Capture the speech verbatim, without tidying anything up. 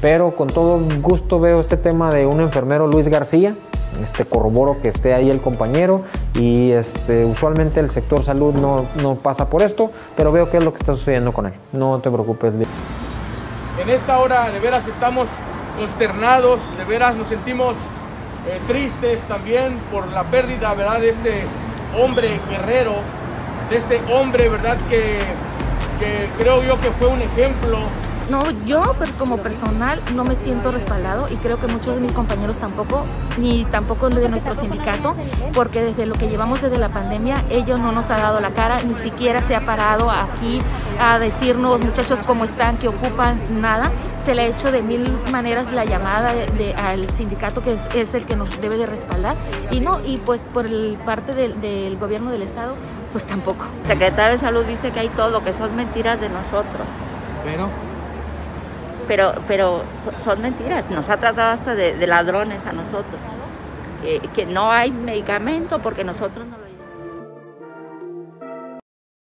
pero con todo gusto veo este tema de un enfermero, Luis García. Este, corroboro que esté ahí el compañero y este, usualmente el sector salud no, no pasa por esto, pero veo qué es lo que está sucediendo con él. No te preocupes. En esta hora de veras estamos consternados, de veras nos sentimos eh, tristes también por la pérdida, ¿verdad?, de este hombre guerrero, de este hombre, ¿verdad?, que, que creo yo que fue un ejemplo. No, yo como personal no me siento respaldado y creo que muchos de mis compañeros tampoco, ni tampoco de nuestro sindicato, porque desde lo que llevamos desde la pandemia, ellos no nos ha dado la cara, ni siquiera se ha parado aquí a decirnos, muchachos, cómo están, qué ocupan, nada. Se le ha hecho de mil maneras la llamada de, de, al sindicato, que es, es el que nos debe de respaldar, y no, y pues por el parte del, del gobierno del estado, pues tampoco. El secretario de Salud dice que hay todo, que son mentiras de nosotros. Pero... Pero, pero son mentiras, nos ha tratado hasta de, de ladrones a nosotros, que, que no hay medicamento porque nosotros no